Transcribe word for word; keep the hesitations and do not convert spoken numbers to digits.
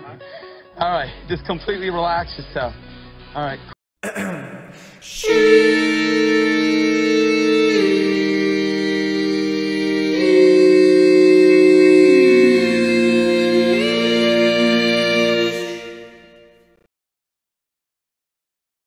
All right, just completely relax yourself. All right. Sheesh.